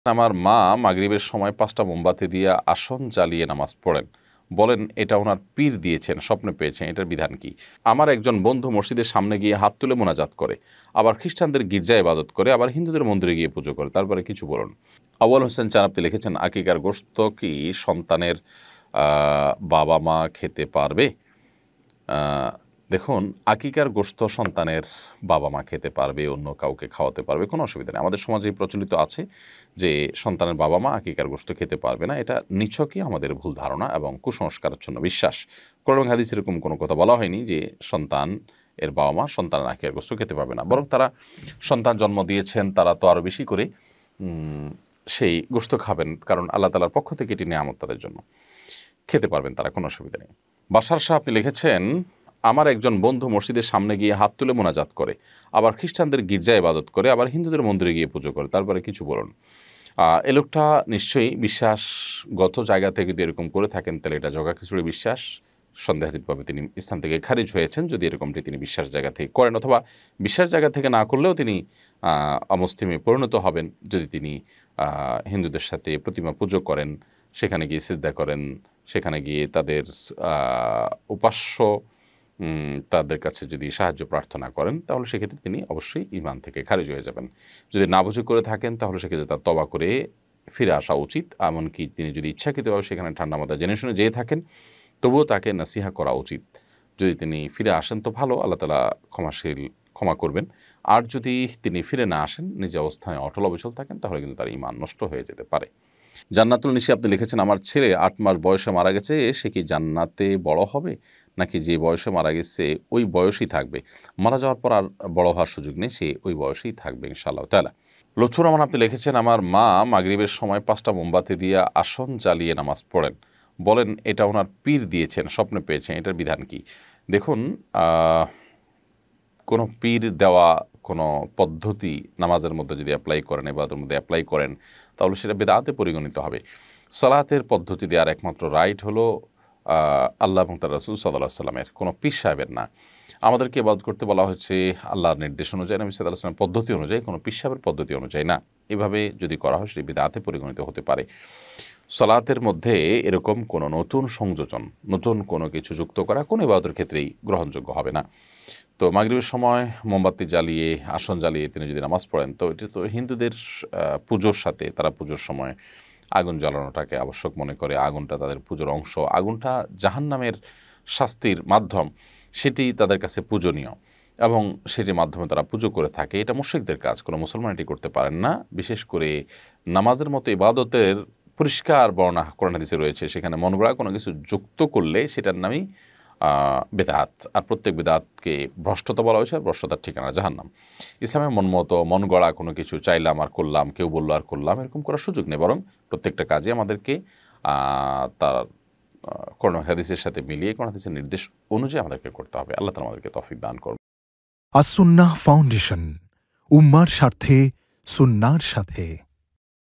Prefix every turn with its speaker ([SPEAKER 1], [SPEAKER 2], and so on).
[SPEAKER 1] আমার মা মাগরিবের সময় 5টা মোমবাতি দিয়ে আসন জ্বালিয়ে নামাজ পড়েন, বলেন এটা ওনার পীর দিয়েছেন, স্বপ্নে পেয়েছেন, এটার বিধান কি? আমার একজন বন্ধু মসজিদের সামনে গিয়ে হাত তুলে মোনাজাত করে, আবার খ্রিস্টানদের গির্জায় ইবাদত করে, আবার হিন্দুদের মন্দিরে গিয়ে পুজো করে, তারপরে কিছু বলুন। আউয়াল হোসেন চান আপনি লিখেছেন, আকিকার গোশত কি সন্তানের বাবা মা খেতে পারবে? দেখুন, আকিকার গোশত সন্তানের বাবা মা খেতে পারবে, অন্য কাউকে খাওয়াতে পারবে, কোনো অসুবিধা নেই। আমাদের সমাজে প্রচলিত আছে যে সন্তানের বাবা মা আকিকার গোশত খেতে পারবে না। এটা নিছকই আমাদের ভুল ধারণা এবং কুসংস্কারাচ্ছন্ন বিশ্বাস। কোরআন হাদিস এরকম কোনো কথা বলা হয়নি যে সন্তান এর বাবা মা সন্তানের আকিকার গোশত খেতে পারবে না, বরং তারা সন্তান জন্ম দিয়েছেন, তারা তো আরও বেশি করে সেই গোশত খাবেন, কারণ আল্লাহ তাআলার পক্ষ থেকে এটি নেয়ামত, তাদের জন্য খেতে পারবেন তারা, কোনো অসুবিধা নেই। বাশার শাহ আপনি লিখেছেন, আমার একজন বন্ধু মসজিদের সামনে গিয়ে হাত তুলে মোনাজাত করে, আবার খ্রিস্টানদের গির্জায় ইবাদত করে, আবার হিন্দুদের মন্দিরে গিয়ে পুজো করে, তারপরে কিছু বলুন। এ লোকটা নিশ্চয়ই বিশ্বাসগত জায়গা থেকে যদি এরকম করে থাকেন, তাহলে এটা জগা খিচুড়ি বিশ্বাস, সন্দেহাতীতভাবে তিনি ইসলাম থেকে খারিজ হয়েছেন যদি এরকমটি তিনি বিশ্বাস জায়গা থেকে করেন, অথবা বিশ্বাস জায়গা থেকে না করলেও তিনি অমুসলিমে পরিণত হবেন যদি তিনি হিন্দুদের সাথে প্রতিমা পুজো করেন, সেখানে গিয়ে সিজদা করেন, সেখানে গিয়ে তাদের উপাস্য তাদের কাছে যদি সাহায্য প্রার্থনা করেন, তাহলে সেক্ষেত্রে তিনি অবশ্যই ঈমান থেকে খারিজ হয়ে যাবেন। যদি না বুঝে করে থাকেন, তাহলে সেক্ষেত্রে তার তওবা করে ফিরে আসা উচিত। এমনকি তিনি যদি ইচ্ছাকৃতভাবে সেখানে ঠান্ডা মাথায় জেনে শুনে যেয়ে থাকেন, তবুও তাকে নাসিহা করা উচিত। যদি তিনি ফিরে আসেন তো ভালো, আল্লাহ তাআলা ক্ষমা করবেন। আর যদি তিনি ফিরে না আসেন, নিজ অবস্থানে অটল অবিচল থাকেন, তাহলে কিন্তু তার ঈমান নষ্ট হয়ে যেতে পারে। জান্নাতুল নিশি আপনি লিখেছেন, আমার ছেলে 8 মাস বয়সে মারা গেছে, সে কি জান্নাতে বড় হবে, নাকি যে বয়সে মারা গেছে ওই বয়সেই থাকবে? মারা যাওয়ার পর আর বড় হওয়ার সুযোগ নেই, সে ওই বয়সেই থাকবে ইনশাআল্লাহ তাআলা। লুৎফুর রহমান আপনি লিখেছেন, আমার মা মাগরিবের সময় 5টা মোমবাতি দিয়ে আসন জ্বালিয়ে নামাজ পড়েন, বলেন এটা ওনার পীর দিয়েছেন, স্বপ্নে পেয়েছেন, এটার বিধান কি? দেখুন, কোনো পীর দেওয়া কোনো পদ্ধতি নামাজের মধ্যে যদি অ্যাপ্লাই করেন, ইবাদতের মধ্যে অ্যাপ্লাই করেন, তাহলে সেটা বিদআতে পরিগণিত হবে। সালাতের পদ্ধতি দেওয়ার একমাত্র রাইট হলো আল্লাহ এবং তার রাসূল সাল্লাল্লাহু আলাইহি ওয়াসাল্লামের, কোনো পীর সাহেবের না। আমাদেরকে ইবাদত করতে বলা হচ্ছে আল্লাহর নির্দেশ অনুযায়ী, নবী সাল্লাল্লাহু আলাইহি ওয়াসাল্লামের পদ্ধতি অনুযায়ী, কোনো পীর সাহেবের পদ্ধতি অনুযায়ী না। এভাবে যদি করা হয় সেটি বিদআতে পরিগণিত হতে পারে। সালাতের মধ্যে এরকম কোনো নতুন সংযোজন, নতুন কোনো কিছু যুক্ত করা কোনো ইবাদতের ক্ষেত্রেই গ্রহণযোগ্য হবে না। তো মাগরিবের সময় মোমবাতি জ্বালিয়ে আসন জ্বালিয়ে তিনি যদি নামাজ পড়েন, তো এটা তো হিন্দুদের পুজোর সাথে, তারা পুজোর সময় আগুন জ্বালানোটাকে আবশ্যক মনে করে, আগুনটা তাদের পুজোর অংশ, আগুনটা জাহান্নামের শাস্তির মাধ্যম, সেটি তাদের কাছে পূজনীয় এবং সেটির মাধ্যমে তারা পুজো করে থাকে। এটা মুশরিকদের কাজ, কোনো মুসলমান এটি করতে পারেন না। বিশেষ করে নামাজের মতো ইবাদতের পরিষ্কার বর্ণনা কোরআন হাদিসে রয়েছে, সেখানে মন গড়া কোনো কিছু যুক্ত করলে সেটার নামই বেদাত। আর প্রত্যেক বেদাতকে ভ্রষ্টতা বলা হয়েছে, আর ভ্রষ্টতার ঠিকানা জাহান্নাম। ইসলামে মনমতো মন গড়া কোনো কিছু চাইলাম আর করলাম, কেউ বললো আর করলাম, এরকম করার সুযোগ নেই, বরং প্রত্যেকটা কাজে আমাদেরকে তার কোরআন হাদিসের সাথে মিলিয়ে কোরআন হাদিসের নির্দেশ অনুযায়ী আমাদেরকে করতে হবে। আল্লাহ তাআলা আমাদেরকে তৌফিক দান করুন।
[SPEAKER 2] আস-সুন্নাহ ফাউন্ডেশন, উম্মার স্বার্থে সুন্নাহর সাথে।